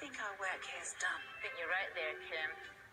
think our work here is done. I think you're right there, Kim.